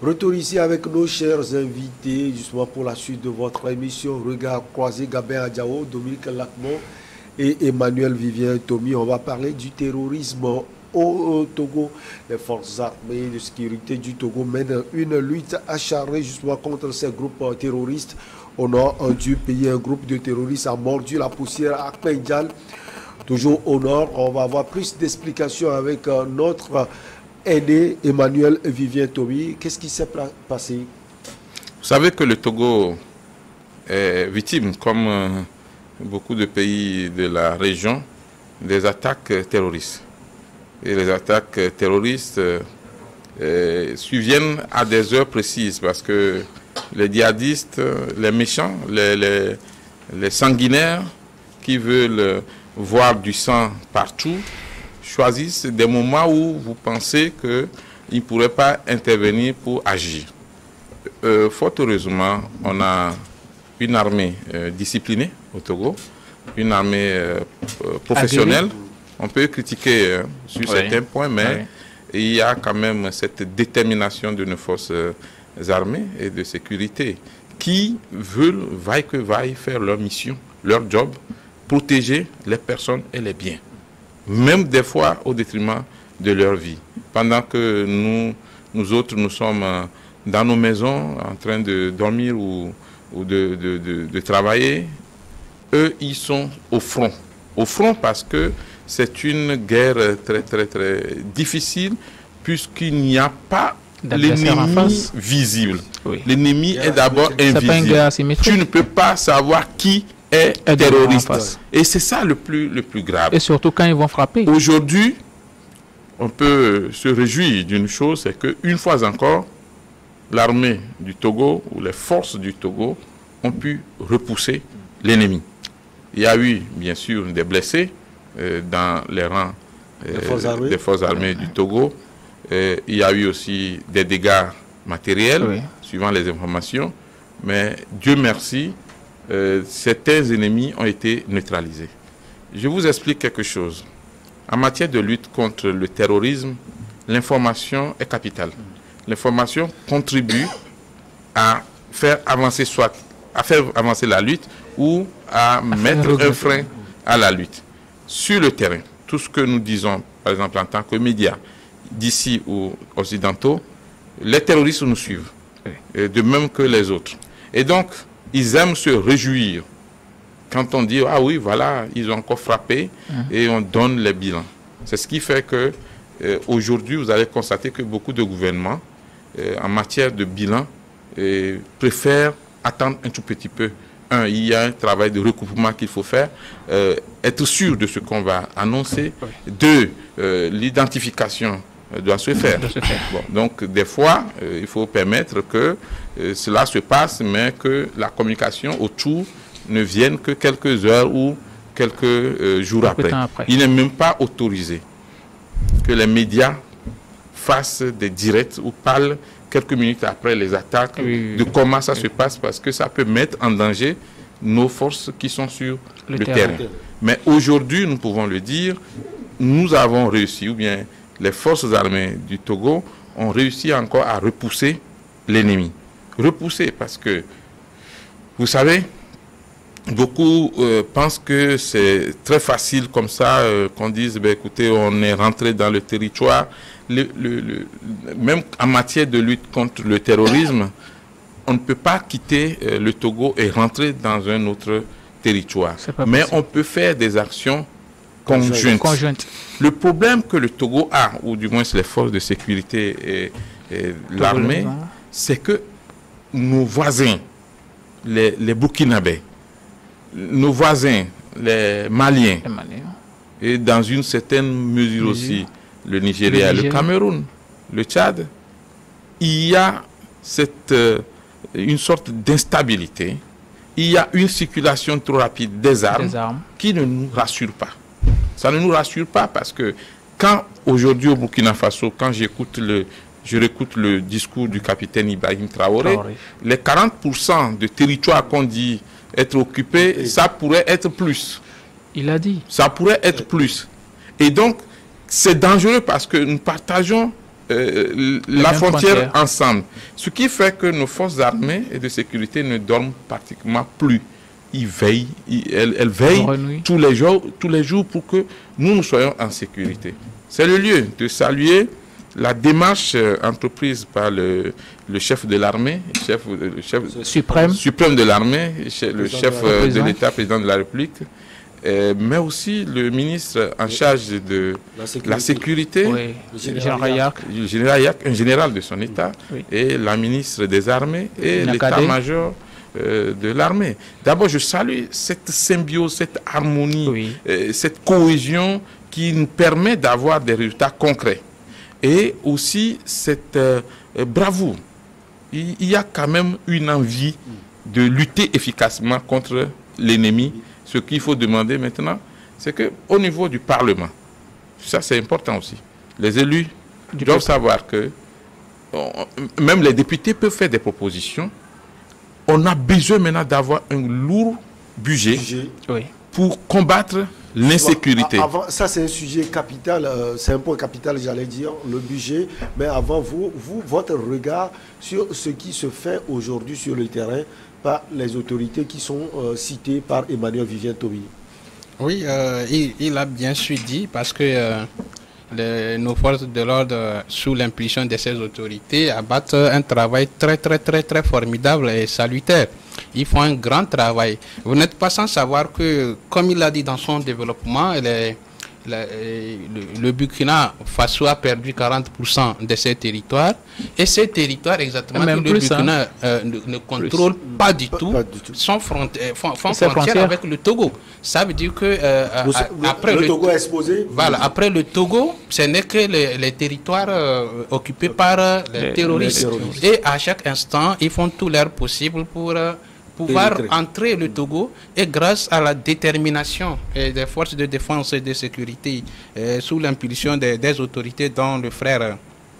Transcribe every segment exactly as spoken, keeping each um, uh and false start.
Retour ici avec nos chers invités, justement pour la suite de votre émission. Regard croisé, Gabin Adjao, Dominique Lacmon et Emmanuel Vivien Tomi. On va parler du terrorisme au Togo. Les forces armées de sécurité du Togo mènent une lutte acharnée justement contre ces groupes terroristes. Au nord du pays, un groupe de terroristes a mordu la poussière à Kpenjal. Toujours au nord, on va avoir plus d'explications avec notre aîné Emmanuel Vivien Tomi. Qu'est-ce qui s'est passé? Vous savez que le Togo est victime, comme euh, beaucoup de pays de la région, des attaques terroristes. Et les attaques terroristes euh, euh, surviennent à des heures précises parce que les djihadistes, les méchants, les, les, les sanguinaires qui veulent voir du sang partout, choisissent des moments où vous pensez qu'ils ne pourraient pas intervenir pour agir. Euh, fort heureusement, on a une armée euh, disciplinée au Togo, une armée euh, professionnelle. On peut critiquer euh, sur oui. certains points, mais oui. il y a quand même cette détermination de nos forces euh, armées et de sécurité qui veulent, vaille que vaille, faire leur mission, leur job, protéger les personnes et les biens. Même des fois au détriment de leur vie. Pendant que nous, nous autres, nous sommes dans nos maisons en train de dormir ou, ou de, de, de, de travailler, eux, ils sont au front. Au front parce que c'est une guerre très, très, très difficile puisqu'il n'y a pas l'ennemi visible. Oui. L'ennemi est d'abord invisible. Tu ne peux pas savoir qui est terroriste. Et c'est ça le plus, le plus grave. Et surtout quand ils vont frapper. Aujourd'hui, on peut se réjouir d'une chose, c'est qu'une fois encore, l'armée du Togo ou les forces du Togo ont pu repousser l'ennemi. Il y a eu, bien sûr, des blessés euh, dans les rangs euh, des, forces des forces armées du Togo. Euh, il y a eu aussi des dégâts matériels, oui. suivant les informations. Mais Dieu merci, Euh, certains ennemis ont été neutralisés. Je vous explique quelque chose. En matière de lutte contre le terrorisme, l'information est capitale. L'information contribue à faire avancer soit à faire avancer la lutte ou à mettre un frein à la lutte. Sur le terrain, tout ce que nous disons, par exemple en tant que médias, d'ici ou occidentaux, les terroristes nous suivent, de même que les autres. Et donc, ils aiment se réjouir quand on dit « Ah oui, voilà, ils ont encore frappé mmh. » et on donne les bilans. C'est ce qui fait que euh, aujourd'hui, vous allez constater que beaucoup de gouvernements, euh, en matière de bilan, euh, préfèrent attendre un tout petit peu. Un, il y a un travail de recoupement qu'il faut faire, euh, être sûr de ce qu'on va annoncer. Oui. Deux, euh, l'identification doit se faire. Doit se faire. Bon, donc, des fois, euh, il faut permettre que euh, cela se passe, mais que la communication autour ne vienne que quelques heures ou quelques euh, jours après. après. Il n'est même pas autorisé que les médias fassent des directs ou parlent quelques minutes après les attaques oui, de comment ça oui. se passe, parce que ça peut mettre en danger nos forces qui sont sur le, le terrain. terrain. Mais aujourd'hui, nous pouvons le dire, nous avons réussi, ou bien les forces armées du Togo ont réussi encore à repousser l'ennemi. Repousser parce que, vous savez, beaucoup euh, pensent que c'est très facile comme ça, euh, qu'on dise, ben, écoutez, on est rentré dans le territoire. Le, le, le, même en matière de lutte contre le terrorisme, on ne peut pas quitter euh, le Togo et rentrer dans un autre territoire. Mais possible. On peut faire des actions Conjointe. Conjointe. Le problème que le Togo a, ou du moins les forces de sécurité et, et l'armée, c'est que nos voisins, les, les Burkinabés, nos voisins, les Maliens, les Maliens, et dans une certaine mesure aussi le Nigeria, le, le Cameroun, le Tchad, il y a cette, euh, une sorte d'instabilité, il y a une circulation trop rapide des armes, des armes. qui ne nous rassure pas. Ça ne nous rassure pas parce que quand aujourd'hui au Burkina Faso, quand j'écoute le, je réécoute le discours du capitaine Ibrahim Traoré, Traoré. les quarante pour cent de territoire qu'on dit être occupé, Et ça pourrait être plus. Il a dit. Ça pourrait être plus. Et donc, c'est dangereux parce que nous partageons euh, la frontière ensemble. Ce qui fait que nos forces armées et de sécurité ne dorment pratiquement plus. Ils veillent, ils, elles, elles veillent tous les jours, tous les jours pour que nous, nous soyons en sécurité. C'est le lieu de saluer la démarche euh, entreprise par le, le chef de l'armée, chef, le chef suprême, suprême de l'armée, le chef euh, de l'État, président de la République, euh, mais aussi le ministre en charge de la sécurité, la sécurité oui. le général Yac, le général Yac, un général de son État, oui. et la ministre des Armées et l'état-major euh, de l'armée. D'abord, je salue cette symbiose, cette harmonie, oui. euh, cette cohésion qui nous permet d'avoir des résultats concrets. Et aussi cette euh, bravoure. Il, il y a quand même une envie de lutter efficacement contre l'ennemi. Ce qu'il faut demander maintenant, c'est qu'au niveau du Parlement, ça c'est important aussi, les élus du doivent peuple. savoir que on, même les députés peuvent faire des propositions. On a besoin maintenant d'avoir un lourd budget, budget. Oui. pour combattre l'insécurité. Avant, ça c'est un sujet capital, euh, c'est un point capital, j'allais dire, le budget. Mais avant, vous, vous, votre regard sur ce qui se fait aujourd'hui sur le terrain par les autorités qui sont euh, citées par Emmanuel Vivien Tomi. Oui, euh, il, il a bien su dit parce que euh, les, nos forces de l'ordre, sous l'impulsion de ces autorités, abattent un travail très très très très formidable et salutaire. Ils font un grand travail. Vous n'êtes pas sans savoir que, comme il l'a dit dans son développement, les, les, le, le Burkina Faso a perdu quarante pour cent de ses territoires. Et ces territoires, exactement, Même que plus, le Burkina hein. euh, ne, ne contrôle pas du tout, pas, pas du tout. Sont frontières, font, font frontière frontières. avec le Togo. Ça veut dire que euh, le, après le, le Togo est exposé. Voilà, après le Togo, ce n'est que les, les territoires euh, occupés par euh, les, les, terroristes. les terroristes. Et à chaque instant, ils font tout leur possible pour euh, pouvoir entrer le Togo, et grâce à la détermination et des forces de défense et de sécurité euh, sous l'impulsion des, des autorités dont le frère euh,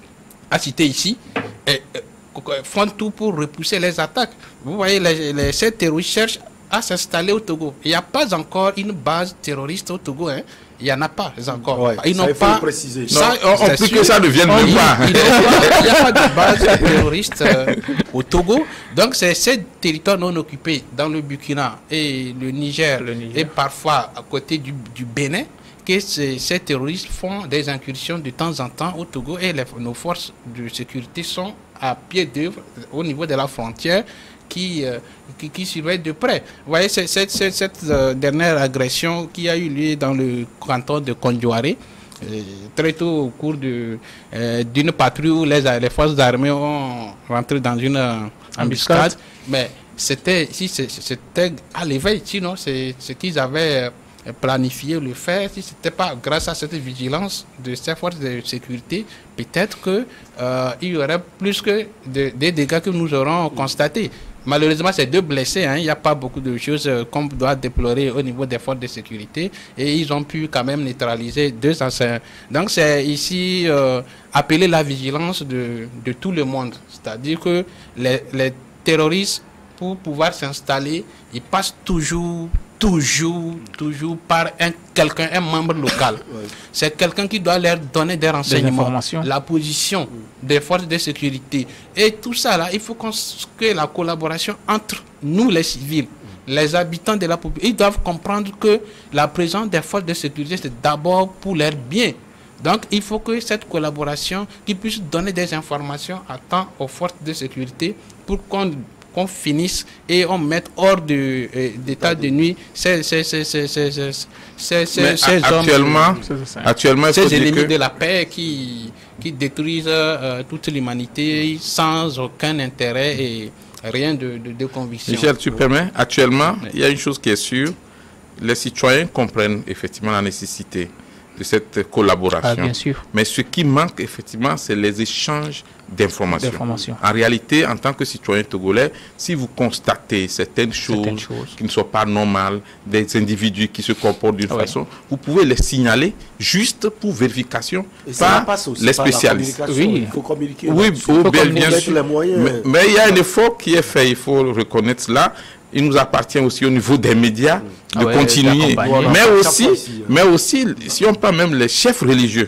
a cité ici, et, euh, font tout pour repousser les attaques. Vous voyez, les, les, ces terroristes cherchent à s'installer au Togo. Il n'y a pas encore une base terroriste au Togo, hein. Il n'y en a pas encore. Ouais, ils n'ont pas précisé. Ça, non, on, on plus que ça ne vienne même il, pas. Il n'y a pas de base terroriste euh, au Togo. Donc, c'est ces territoires non occupés dans le Burkina et le Niger, le Niger. et parfois à côté du, du Bénin, que ces, ces terroristes font des incursions de temps en temps au Togo, et les, nos forces de sécurité sont à pied d'œuvre au niveau de la frontière qui, euh, qui, qui surveille de près. Vous voyez, c'est, c'est, c'est, cette euh, dernière agression qui a eu lieu dans le canton de Kondjoaré, euh, très tôt au cours de, euh, d'une patrouille où les, les forces armées ont rentré dans une euh, embuscade. Mais c'était, si c'était à l'éveil, sinon c'est ce qu'ils avaient planifié le faire. Si ce n'était pas grâce à cette vigilance de ces forces de sécurité, peut-être qu'il euh, y aurait plus que de, des dégâts que nous aurons constatés. Malheureusement, c'est deux blessés. Hein. Il n'y a pas beaucoup de choses euh, qu'on doit déplorer au niveau des forces de sécurité. Et ils ont pu quand même neutraliser deux assaillants. Donc, c'est ici euh, appeler la vigilance de, de tout le monde. C'est-à-dire que les, les terroristes, pour pouvoir s'installer, ils passent toujours, toujours, toujours par un, quelqu'un, un membre local. Ouais. C'est quelqu'un qui doit leur donner des renseignements, des la position mmh. des forces de sécurité. Et tout ça, là, il faut qu'on, que la collaboration entre nous, les civils, mmh. les habitants de la population, ils doivent comprendre que la présence des forces de sécurité, c'est d'abord pour leur bien. Donc, il faut que cette collaboration, qui puisse donner des informations à temps aux forces de sécurité pour qu'on qu'on finisse et on mette hors de, euh, d'état de nuit ces, ces, ces, ces, ces, ces, ces, ces actuellement, hommes, actuellement, ces ennemis que... de la paix qui, qui détruisent euh, toute l'humanité sans aucun intérêt et rien de, de, de conviction. Michel, tu permets, actuellement, oui. il y a une chose qui est sûre, les citoyens comprennent effectivement la nécessité de cette collaboration. Ah, bien sûr. Mais ce qui manque effectivement, c'est les échanges d'informations. d'informations. En réalité, en tant que citoyen togolais, si vous constatez certaines choses, certaines choses qui ne sont pas normales, des individus qui se comportent d'une ah, façon, oui. vous pouvez les signaler juste pour vérification et par les spécialistes. Oui. Il faut communiquer. Oui, il faut bien, bien sûr. Les moyens. Mais, mais il y a un effort qui est fait, il faut reconnaître cela. Il nous appartient aussi au niveau des médias de ah ouais, continuer. Voilà, mais aussi, mais aussi, si on parle même les chefs religieux,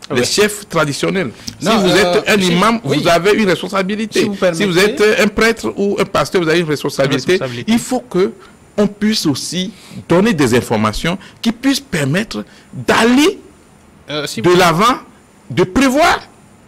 les oui. chefs traditionnels. Non, si vous euh, êtes un si, imam, oui. vous avez une responsabilité. Si vous si vous êtes un prêtre ou un pasteur, vous avez une responsabilité. Une responsabilité. Il faut que on puisse aussi donner des informations qui puissent permettre d'aller Euh, si de vous- l'avant, de prévoir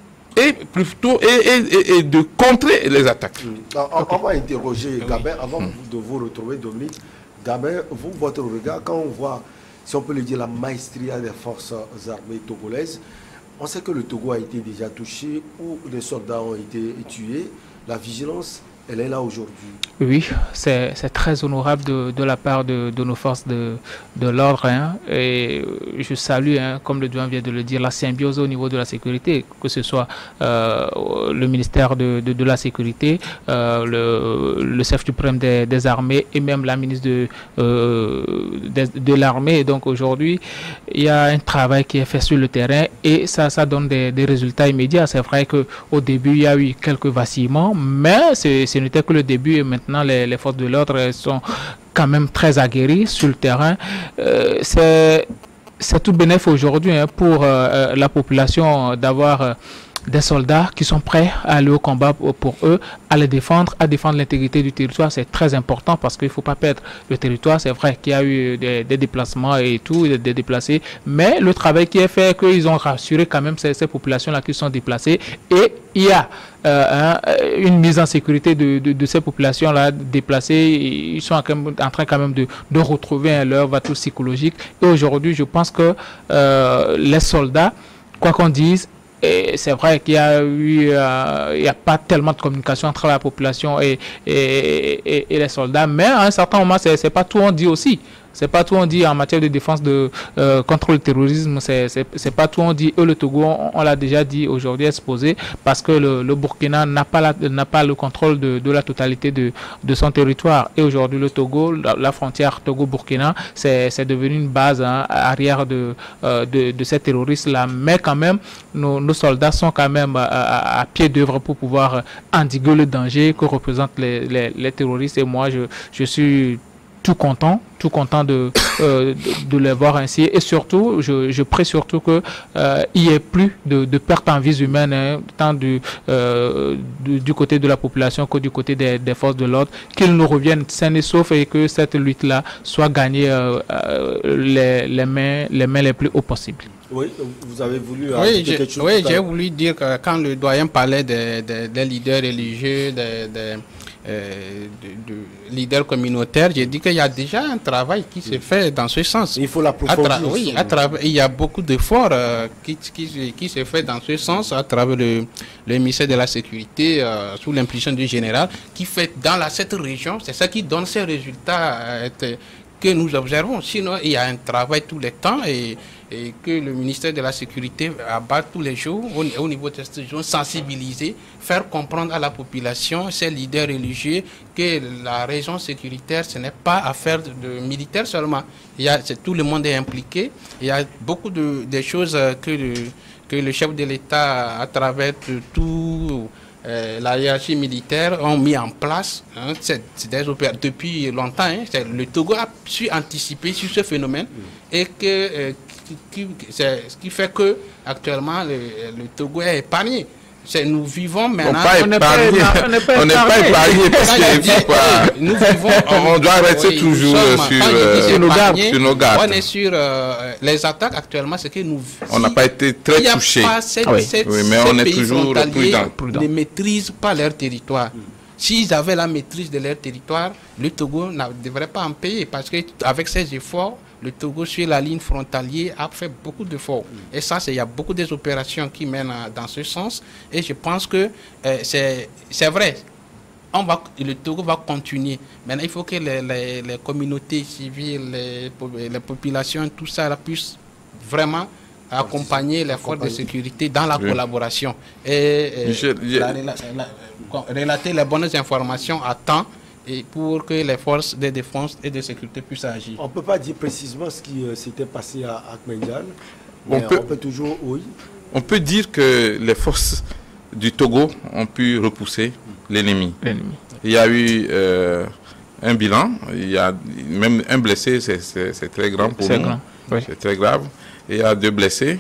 et plutôt et, et- et- et de contrer les attaques. On, on- on va interroger Gabin avant de vous retrouver, Dominique. Gabin, vous, votre regard, quand on voit, si on peut le dire, la maestria des forces armées togolaises, on sait que le Togo a été déjà touché, où des soldats ont été tués. La vigilance, elle est là aujourd'hui. Oui, c'est c'est très honorable de, de la part de, de nos forces de, de l'ordre. Hein. Et je salue, hein, comme le doyen vient de le dire, la symbiose au niveau de la sécurité, que ce soit euh, le ministère de, de, de la Sécurité, euh, le, le chef suprême des, des armées et même la ministre de, euh, de, de l'armée. Donc aujourd'hui, il y a un travail qui est fait sur le terrain et ça, ça donne des, des résultats immédiats. C'est vrai qu'au début, il y a eu quelques vacillements, mais c'est ce n'était que le début et maintenant les, les forces de l'ordre sont quand même très aguerries sur le terrain. Euh, c'est c'est tout bénéf aujourd'hui hein, pour euh, la population d'avoir euh, des soldats qui sont prêts à aller au combat pour, pour eux, à les défendre, à défendre l'intégrité du territoire. C'est très important parce qu'il ne faut pas perdre le territoire. C'est vrai qu'il y a eu des, des déplacements et tout, des, des déplacés, mais le travail qui est fait, qu'ils ont rassuré quand même ces, ces populations-là qui sont déplacées et il y a euh, hein, une mise en sécurité de, de, de ces populations-là déplacées. Ils sont en train quand même de, de retrouver hein, leur atout psychologique. Et aujourd'hui, je pense que euh, les soldats, quoi qu'on dise, et c'est vrai qu'il y a eu, euh, il n'y a pas tellement de communication entre la population et, et, et, et les soldats, mais à un certain moment, c'est, c'est pas tout on dit aussi. C'est pas tout on dit en matière de défense de euh, contre le terrorisme. C'est, c'est, c'est pas tout on dit. Eux, le Togo, on, on l'a déjà dit aujourd'hui, exposé, parce que le, le Burkina n'a pas la, n'a pas le contrôle de, de la totalité de, de son territoire. Et aujourd'hui, le Togo, la, la frontière Togo-Burkina, c'est, c'est devenu une base hein, arrière de, euh, de, de ces terroristes-là. Mais quand même, nos, nos soldats sont quand même à, à, à pied d'œuvre pour pouvoir endiguer le danger que représentent les, les, les terroristes. Et moi, je, je suis tout content, tout content de, euh, de, de les voir ainsi. Et surtout, je, je prie surtout qu'il euh, n'y ait plus de, de pertes en vies humaines, hein, tant du, euh, du, du côté de la population que du côté des, des forces de l'ordre, qu'ils nous reviennent sains et saufs et que cette lutte-là soit gagnée euh, euh, les, les, mains, les mains les plus haut possible. Oui, vous avez voulu Oui, ajouter j'ai, quelque chose. oui, j'ai voulu dire que quand le doyen parlait des, des, des leaders religieux, des, des euh, de, de leaders communautaires, j'ai dit qu'il y a déjà un travail qui se fait dans ce sens. Il faut l'approfondir. Tra- oui, à travers, il y a beaucoup d'efforts euh, qui, qui, qui se fait dans ce sens à travers le, le ministère de la Sécurité, euh, sous l'impulsion du général, qui fait dans la, cette région, c'est ça qui donne ces résultats euh, que nous observons. Sinon, il y a un travail tous les temps et, et que le ministère de la Sécurité abat tous les jours au, au niveau de cette région, sensibiliser, faire comprendre à la population, ces leaders religieux, que la région sécuritaire, ce n'est pas affaire de, de militaires seulement. Il y a, c'est, tout le monde est impliqué. Il y a beaucoup de, de choses que le, que le chef de l'État, à travers de tout... Euh, la hiérarchie militaire ont mis en place hein, c'est, c'est des opérations depuis longtemps. Hein, c'est, le Togo a su anticiper sur ce phénomène mmh. et que euh, qui, qui, c'est, ce qui fait que actuellement le, le Togo est épargné. C'est, nous vivons maintenant. On n'est pas épargné. On n'est pas, pas épargné parce que pas, nous vivons. On, on doit rester oui, toujours sur, euh, sur, nos gardes, sur nos gardes. On est sur euh, les attaques actuellement. C'est que nous. On n'a pas été très touchés. Ah oui. oui, mais on est toujours prudent. Ne maîtrisent pas leur territoire. Mm. S'ils avaient la maîtrise de leur territoire, le Togo ne devrait pas en payer parce qu'avec ces efforts, le Togo sur la ligne frontalière a fait beaucoup d'efforts. Mm. Et ça, il y a beaucoup des opérations qui mènent à, dans ce sens. Et je pense que euh, c'est, c'est vrai. On va, le Togo va continuer. Maintenant, il faut que les, les, les communautés civiles, les, les populations, tout ça, là, puissent vraiment accompagner les forces de sécurité dans la oui. collaboration et, et Michel, la, la, la, relater les bonnes informations à temps et pour que les forces de défense et de sécurité puissent agir. On ne peut pas dire précisément ce qui euh, s'était passé à Akmendial, mais on peut, on peut toujours, oui. On peut dire que les forces du Togo ont pu repousser l'ennemi. l'ennemi. Il y a eu euh, un bilan, il y a même un blessé, c'est, c'est, c'est très grand pour c'est nous, grand. Oui. c'est très grave. Il y a deux blessés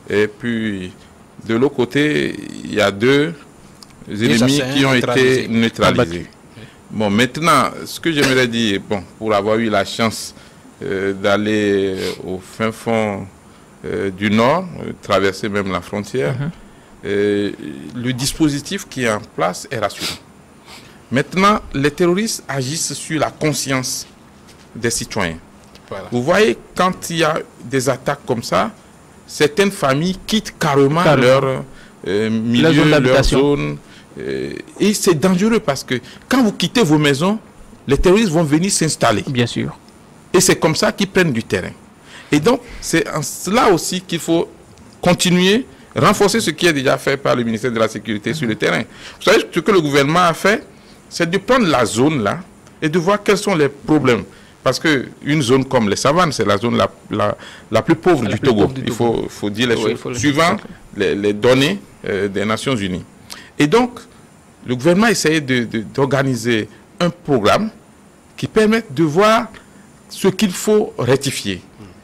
Et puis, de l'autre côté, il y a deux ennemis qui ont été neutralisés. Bon, maintenant, ce que j'aimerais dire, bon, pour avoir eu la chance euh, d'aller au fin fond euh, du Nord, euh, traverser même la frontière, mm-hmm. euh, le dispositif qui est en place est rassurant. Maintenant, les terroristes agissent sur la conscience des citoyens. Voilà. Vous voyez, quand il y a des attaques comme ça, certaines familles quittent carrément, carrément. leur euh, milieu, zone leur zone. Euh, et c'est dangereux parce que quand vous quittez vos maisons, les terroristes vont venir s'installer. Bien sûr. Et c'est comme ça qu'ils prennent du terrain. Et donc, c'est là aussi qu'il faut continuer, renforcer ce qui est déjà fait par le ministère de la Sécurité mmh. sur le terrain. Vous savez, ce que le gouvernement a fait, c'est de prendre la zone là et de voir quels sont les problèmes. Parce qu'une zone comme les savanes, c'est la zone la, la, la plus pauvre la du plus Togo. Pauvre du Il faut, faut dire les oui, choses, suivant les, les données euh, des Nations Unies. Et donc, le gouvernement a essayé d'organiser de, de, un programme qui permette de voir ce qu'il faut rectifier.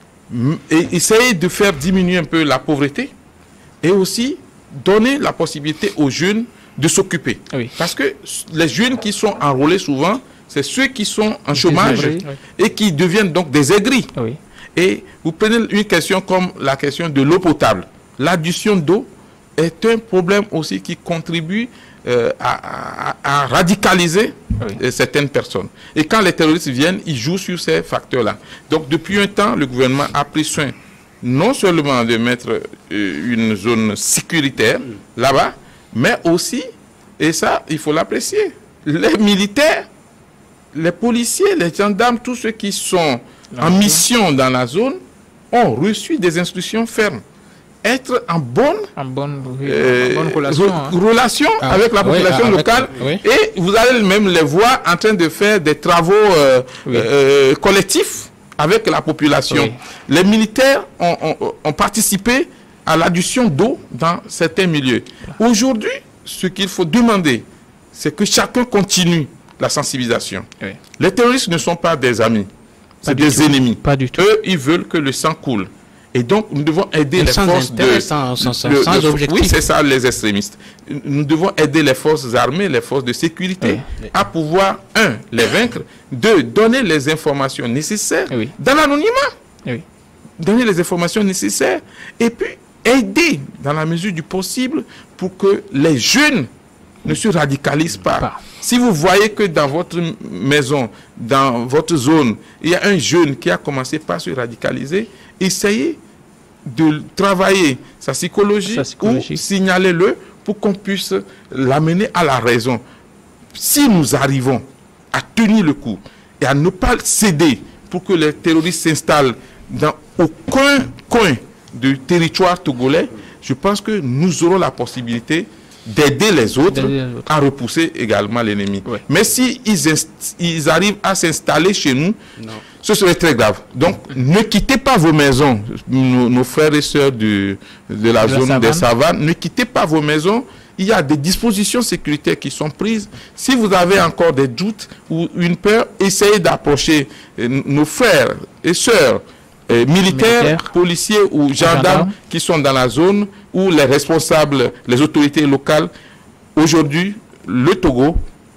Et essayer de faire diminuer un peu la pauvreté et aussi donner la possibilité aux jeunes de s'occuper. Oui. Parce que les jeunes qui sont enrôlés souvent, c'est ceux qui sont en chômage oui. et qui deviennent donc des aigris. Oui. Et vous prenez une question comme la question de l'eau potable. L'addition d'eau est un problème aussi qui contribue euh, à, à, à radicaliser oui. euh, certaines personnes. Et quand les terroristes viennent, ils jouent sur ces facteurs-là. Donc depuis un temps, le gouvernement a pris soin non seulement de mettre euh, une zone sécuritaire oui. là-bas, mais aussi, et ça, il faut l'apprécier, les militaires, les policiers, les gendarmes, tous ceux qui sont en mission dans la zone ont reçu des instructions fermes. Être en bonne, en bonne, oui, euh, en bonne relation, re, hein. relation ah, avec la population oui, locale avec, oui. et vous allez même les voir en train de faire des travaux euh, oui. euh, collectifs avec la population. Oui. Les militaires ont, ont, ont participé à l'adduction d'eau dans certains milieux. Aujourd'hui, ce qu'il faut demander, c'est que chacun continue la sensibilisation. Oui. Les terroristes ne sont pas des amis, c'est des tout. ennemis. Pas du tout. Eux, ils veulent que le sang coule. Et donc, nous devons aider et les forces de... Sans, sans, sans, le, sans le, objectif. Oui, c'est ça, les extrémistes. Nous devons aider les forces armées, les forces de sécurité, oui. à pouvoir, un, les vaincre, deux, donner les informations nécessaires oui. dans l'anonymat. Oui. Donner les informations nécessaires et puis aider, dans la mesure du possible, pour que les jeunes ne se radicalisent pas. pas. Si vous voyez que dans votre maison, dans votre zone, il y a un jeune qui a commencé par se radicaliser, essayez de travailler sa psychologie, sa psychologie. ou signaler-le pour qu'on puisse l'amener à la raison. Si nous arrivons à tenir le coup et à ne pas céder pour que les terroristes s'installent dans aucun coin du territoire togolais, je pense que nous aurons la possibilité d'aider les autres à repousser également l'ennemi. Ouais. Mais si ils, ils arrivent à s'installer chez nous, non. ce serait très grave. Donc, ne quittez pas vos maisons, nos, nos frères et sœurs de, de la de zone la des savanes, ne quittez pas vos maisons. Il y a des dispositions sécuritaires qui sont prises. Si vous avez encore des doutes ou une peur, essayez d'approcher nos frères et sœurs Euh, militaires, militaires, policiers ou gendarmes, gendarmes qui sont dans la zone, ou les responsables, les autorités locales. Aujourd'hui, le Togo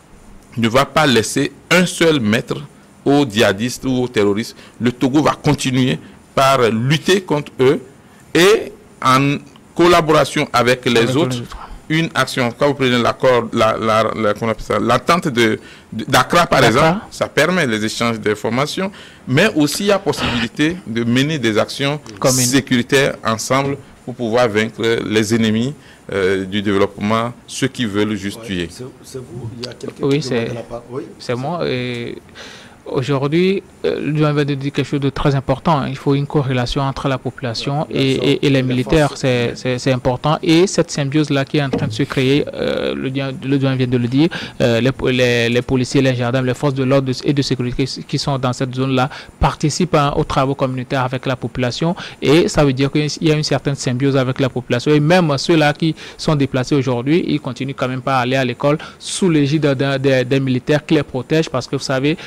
ne va pas laisser un seul mètre aux djihadistes ou aux terroristes. Le Togo va continuer par lutter contre eux et en collaboration avec les avec autres, les une action. Quand vous prenez l'accord, la, la, la, l'attente de d'Accra par exemple, ça permet les échanges d'informations, mais aussi il y a possibilité de mener des actions Commune. sécuritaires ensemble pour pouvoir vaincre les ennemis euh, du développement, ceux qui veulent juste ouais, tuer. C'est vous, il y a quelqu'un oui, c'est oui, c'est moi. Et aujourd'hui, euh, je vais dire quelque chose de très important. Il faut une corrélation entre la population ouais, et, et, et les militaires. C'est important. Et cette symbiose-là qui est en train de se créer, euh, le doyen vient de le dire, euh, les, les, les policiers, les gendarmes, les forces de l'ordre et de sécurité qui sont dans cette zone-là participent hein, aux travaux communautaires avec la population. Et ça veut dire qu'il y a une certaine symbiose avec la population. Et même ceux-là qui sont déplacés aujourd'hui, ils continuent quand même pas à aller à l'école sous l'égide des, des, des militaires qui les protègent parce que vous savez, euh,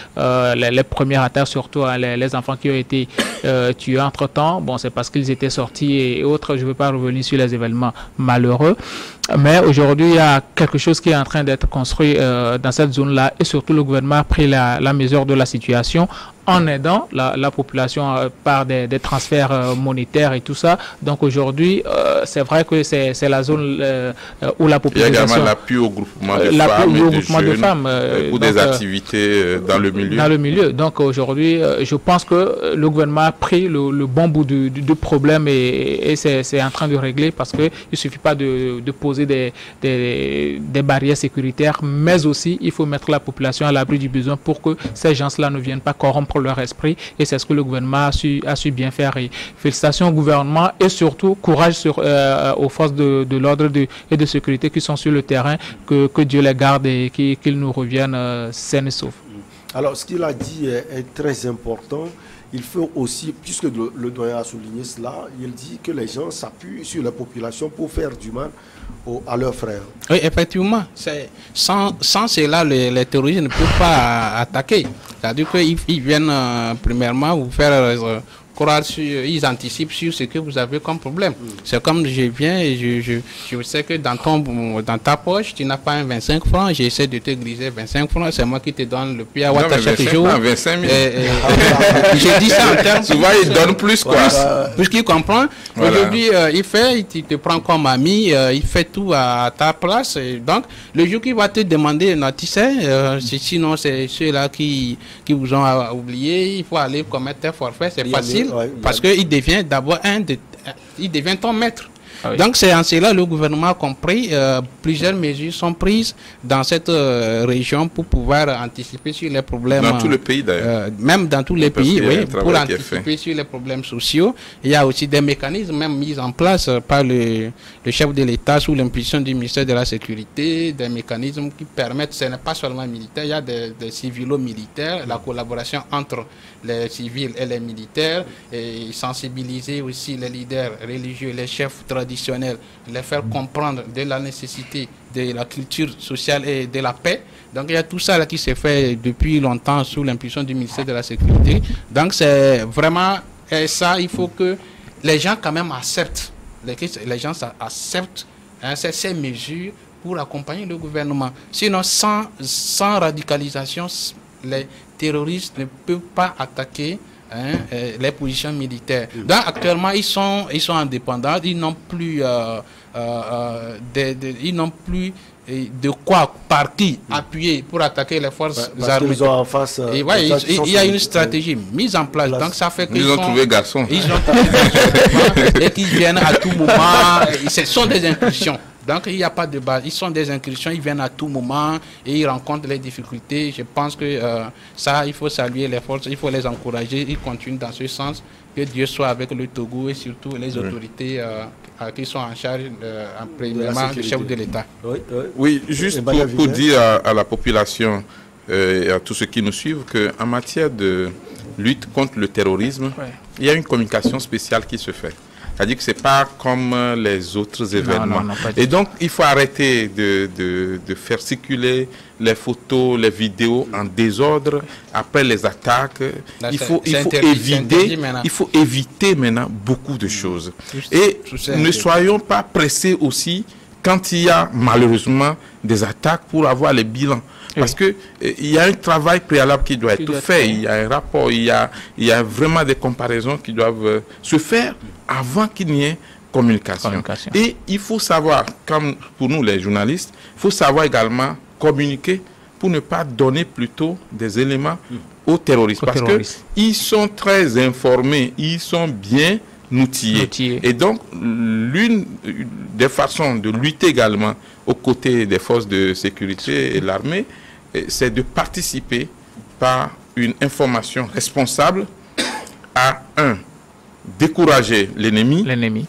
euh, les, les premières attaques, surtout hein, les, les enfants qui ont été euh, tués entre-temps. Bon, c'est parce qu'ils étaient sortis et, et autres. Je ne veux pas revenir sur les événements malheureux. Mais aujourd'hui, il y a quelque chose qui est en train d'être construit euh, dans cette zone-là et surtout le gouvernement a pris la, la mesure de la situation en aidant la, la population euh, par des, des transferts euh, monétaires et tout ça. Donc aujourd'hui, euh, c'est vrai que c'est la zone euh, où la population... Il y a également l'appui au groupement de euh, femmes et au de groupement jeunes de femmes, euh, pour donc, des activités euh, dans le milieu. Dans le milieu. Donc aujourd'hui, euh, je pense que le gouvernement a pris le, le bon bout du, du, du problème et, et c'est en train de régler parce qu'il ne suffit pas de, de poser des, des, des barrières sécuritaires, mais aussi il faut mettre la population à l'abri du besoin pour que ces gens-là ne viennent pas corrompre leur esprit et c'est ce que le gouvernement a su, a su bien faire. Et félicitations au gouvernement et surtout courage sur, euh, aux forces de, de l'ordre et de sécurité qui sont sur le terrain, que, que Dieu les garde et qu'ils qu'ils nous reviennent euh, sains et saufs. Alors ce qu'il a dit est, est très important. Il faut aussi, puisque le, le doyen a souligné cela, il dit que les gens s'appuient sur la population pour faire du mal au, à leurs frères. Oui, effectivement. Sans, sans cela, les, les terroristes ne peuvent pas attaquer. C'est-à-dire qu'ils ils viennent euh, premièrement vous faire euh, croire sur, ils anticipent sur ce que vous avez comme problème. Mm. C'est comme je viens et je, je, je sais que dans, ton, dans ta poche, tu n'as pas un vingt-cinq francs, j'essaie de te griser vingt-cinq francs, c'est moi qui te donne le prix à Ouattara chaque jour. vingt-cinq mille. J'ai dit ça en termes... Souvent, il donne plus, quoi. Voilà. Puisqu'il comprend. Voilà. Aujourd'hui, euh, il fait, il te prend comme ami, euh, il fait tout à ta place. Et donc, le jour qu'il va te demander, non, tu sais, euh, sinon c'est ceux-là qui, qui vous ont oublié, il faut aller commettre un forfait, c'est facile. Ouais, parce qu'il devient d'abord un de, il devient ton maître. Ah oui. Donc c'est en cela le gouvernement a compris, euh, plusieurs mesures sont prises dans cette euh, région pour pouvoir anticiper sur les problèmes. Dans tout le pays d'ailleurs. Euh, même dans tous les Parce pays, oui, pour anticiper sur les problèmes sociaux. Il y a aussi des mécanismes même mis en place par le, le chef de l'État sous l'impulsion du ministère de la Sécurité, des mécanismes qui permettent, ce n'est pas seulement militaire, il y a des, des civilo-militaires, la collaboration entre les civils et les militaires, et sensibiliser aussi les leaders religieux, les chefs traditionnels, les faire comprendre de la nécessité de la culture sociale et de la paix. Donc il y a tout ça là qui s'est fait depuis longtemps sous l'impulsion du ministère de la Sécurité. Donc c'est vraiment et ça, il faut que les gens quand même acceptent, les, les gens acceptent hein, ces, ces mesures pour accompagner le gouvernement. Sinon, sans, sans radicalisation, les terroristes ne peuvent pas attaquer hein, euh, les positions militaires. Donc actuellement, ils sont, ils sont indépendants, ils n'ont plus, euh, euh, de, de, ils n'ont plus de quoi, par qui appuyer pour attaquer les forces parce armées. Ils ont en face, euh, et ouais, il, il, il y a une stratégie mise en place. place. Donc ça fait qu'ils ils ont sont, trouvé garçon. Ils ont trouvé garçon et qu'ils viennent à tout moment. Ce sont des incursions. Donc il n'y a pas de base. Ils sont des incursions, ils viennent à tout moment et ils rencontrent les difficultés. Je pense que euh, ça, il faut saluer les forces, il faut les encourager. Ils continuent dans ce sens. Que Dieu soit avec le Togo et surtout les oui. autorités euh, qui sont en charge, euh, en premièrement, le chef de l'État. Oui, oui. oui, juste pour, pour dire à, à la population euh, et à tous ceux qui nous suivent qu'en matière de lutte contre le terrorisme, oui. il y a une communication spéciale qui se fait. C'est-à-dire que ce n'est pas comme les autres événements. Non, non, non, et donc, il faut arrêter de, de, de faire circuler les photos, les vidéos en désordre après les attaques. Là, il faut, il faut éviter, il faut éviter maintenant beaucoup de choses. Juste, et ne soyons pas pressés aussi quand il y a malheureusement des attaques pour avoir les bilans. Parce qu'il euh, y a un travail préalable qui doit être doit fait, il y a un rapport, il y a, il y a vraiment des comparaisons qui doivent euh, se faire avant qu'il n'y ait communication. communication. Et il faut savoir, comme pour nous les journalistes, il faut savoir également communiquer pour ne pas donner plutôt des éléments mm. aux terroristes. Aux parce qu'ils sont très informés, ils sont bien outillés. outillés. Et donc, l'une des façons de lutter également aux côtés des forces de sécurité et l'armée, c'est de participer par une information responsable à un, décourager l'ennemi, l'ennemi,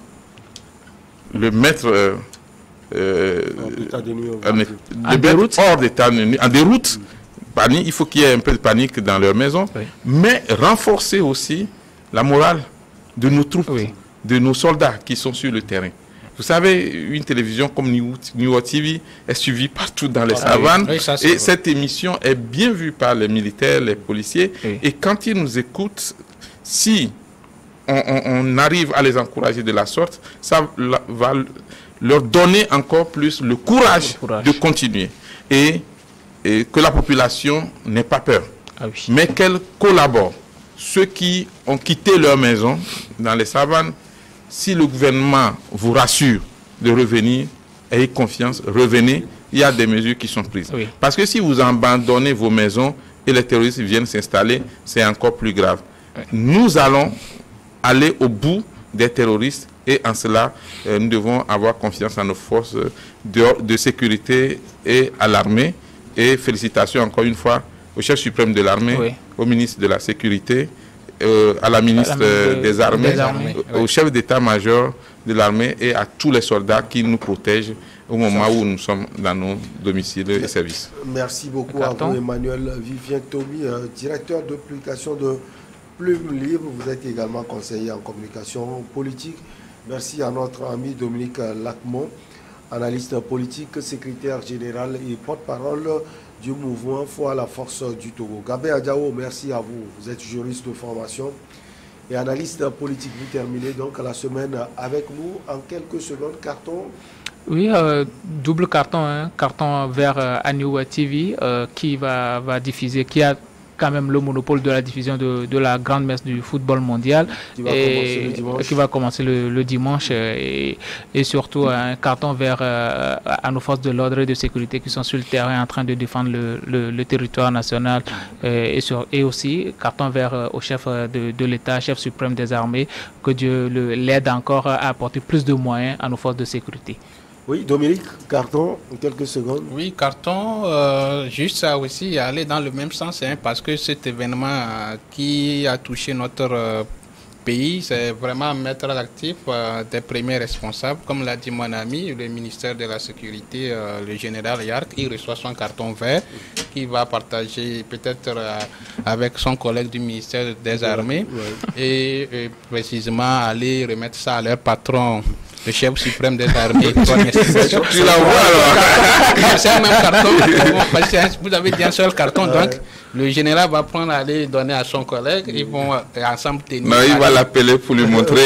le mettre euh, euh, en, le en déroute, hors d'état, en déroute, mmh. panique, il faut qu'il y ait un peu de panique dans leur maison, oui. mais renforcer aussi la morale de nos troupes, oui. de nos soldats qui sont sur le terrain. Vous savez, une télévision comme New World T V est suivie partout dans les ah, savanes. Oui. Oui, ça, et vrai. Cette émission est bien vue par les militaires, les policiers. Oui. Et quand ils nous écoutent, si on, on, on arrive à les encourager de la sorte, ça va leur donner encore plus le courage, le courage. de continuer. Et, et que la population n'ait pas peur. Ah oui. Mais qu'elle collabore. Ceux qui ont quitté leur maison dans les savanes, si le gouvernement vous rassure de revenir, ayez confiance, revenez, il y a des mesures qui sont prises. Oui. Parce que si vous abandonnez vos maisons et les terroristes viennent s'installer, c'est encore plus grave. Oui. Nous allons aller au bout des terroristes et en cela, euh, nous devons avoir confiance en nos forces de, de sécurité et à l'armée. Et félicitations encore une fois au chef suprême de l'armée, oui. au ministre de la Sécurité, euh, à la ministre euh, de, des Armées, des armées au, oui. chef d'état-major de l'armée et à tous les soldats qui nous protègent au moment où nous sommes dans nos domiciles et services. Merci beaucoup à vous, Emmanuel Vivien Tomi, euh, directeur de publication de Plume Libre. Vous êtes également conseiller en communication politique. Merci à notre ami Dominique Lacmont, analyste politique, secrétaire général et porte-parole du mouvement Foi à la force du Togo. Gabé Adjao, merci à vous. Vous êtes juriste de formation et analyste politique. Vous terminez donc la semaine avec nous en quelques secondes. Carton. Oui, euh, double carton, hein, carton vers euh, New T V euh, qui va, va diffuser, qui a quand même le monopole de la diffusion de, de la grande messe du football mondial qui va et commencer le dimanche, qui va commencer le, le dimanche et, et surtout un carton vers euh, à nos forces de l'ordre et de sécurité qui sont sur le terrain en train de défendre le, le, le territoire national euh, et, sur, et aussi carton vers euh, au chef de, de l'État, chef suprême des armées, que Dieu l'aide encore à apporter plus de moyens à nos forces de sécurité. Oui, Dominique, carton, en quelques secondes. Oui, carton, euh, juste ça aussi, aller dans le même sens, hein, parce que cet événement euh, qui a touché notre euh, pays, c'est vraiment mettre à l'actif euh, des premiers responsables. Comme l'a dit mon ami, le ministère de la Sécurité, euh, le général Yark, il reçoit son carton vert qu'il va partager peut-être euh, avec son collègue du ministère des Armées ouais. et, et précisément aller remettre ça à leur patron, le chef suprême des armées. Tu la vois alors. C'est un même carton. Vous avez dit un seul carton, ouais. donc le général va prendre, aller donner à son collègue. Ils vont ensemble tenir. Non, il va l'appeler pour lui montrer.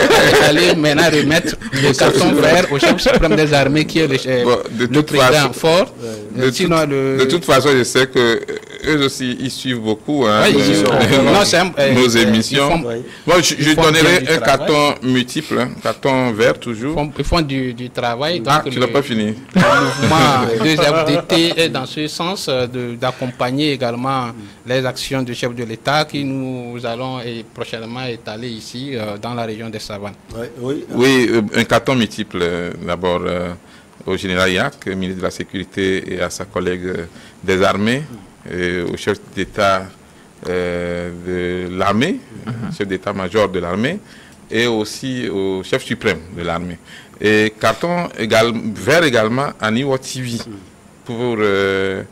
Aller maintenant remettre le carton vert au chef suprême des armées qui est le, bon, de le président façon, fort. Ouais. De, Sinon, tout, le... de toute façon, je sais que eux aussi, ils suivent beaucoup hein, ouais, nos, ils nos, non, un, euh, nos émissions. Font, ouais. Bon, je, je donnerai un carton multiple, hein, carton vert toujours. Ils font, ils font du, du travail. Ah, donc tu n'as pas fini. Le mouvement deux F D T est dans ce sens d'accompagner également les actions du chef de l'État qui nous allons et prochainement étaler ici euh, dans la région des Savanes. Oui, oui. oui euh, un carton multiple euh, d'abord euh, au général Yak, ministre de la Sécurité, et à sa collègue euh, des armées, et au chef d'État euh, de l'armée, uh-huh. chef d'état-major de l'armée, et aussi au chef suprême de l'armée. Et carton égal, vert également à New World T V pour euh,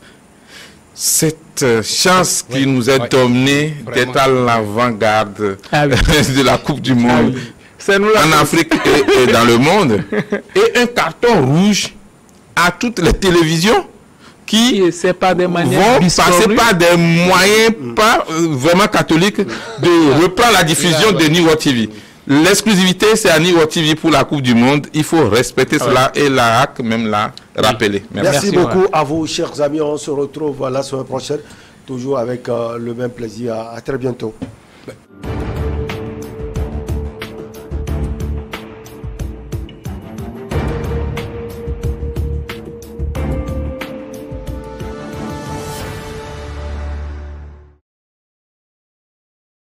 cette chance oui, qui nous est oui, donnée d'être à l'avant-garde ah oui. de la Coupe du Monde ah oui. en Afrique et, et dans le monde. Et un carton rouge à toutes les télévisions qui pas des vont passer par des moyens mm. pas euh, vraiment catholiques de reprendre la diffusion de New World T V. L'exclusivité, c'est à New World T V pour la Coupe du Monde. Il faut respecter ah cela ouais. et la H A C même l'a rappelé. Merci, Merci beaucoup ouais. à vous, chers amis. On se retrouve la semaine prochaine, toujours avec euh, le même plaisir. À, à très bientôt.